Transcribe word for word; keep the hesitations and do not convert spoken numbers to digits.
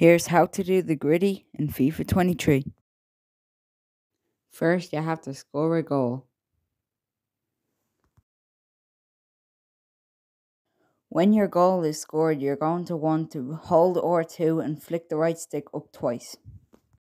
Here's how to do the griddy in FIFA twenty-three. First, you have to score a goal. When your goal is scored, you're going to want to hold R two and flick the right stick up twice.